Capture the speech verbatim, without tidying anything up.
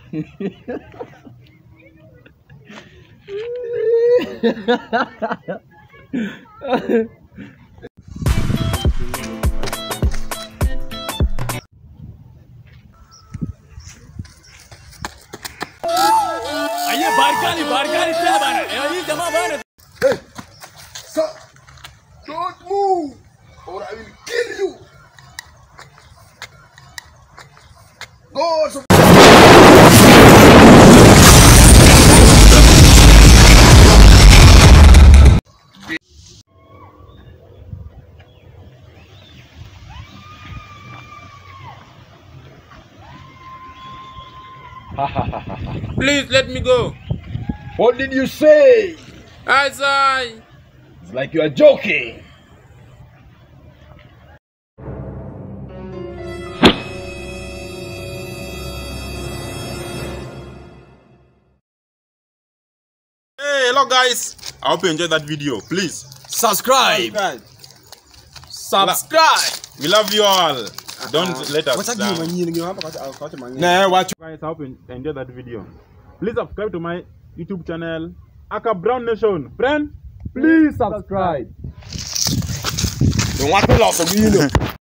Aye barkani barkani tell bana. Aye jama bana. Hey, sir, don't move or I will kill you. Go. So Please let me go. what did you say? I say. It's like you are joking. Hey, hello guys. I hope you enjoyed that video. Please Subscribe. subscribe. We love you all. Don't let us down. Nah, watch. Guys, I hope you enjoyed that video. Please subscribe to my YouTube channel, Aka Brown Nation. Friend, please subscribe. Don't want to lose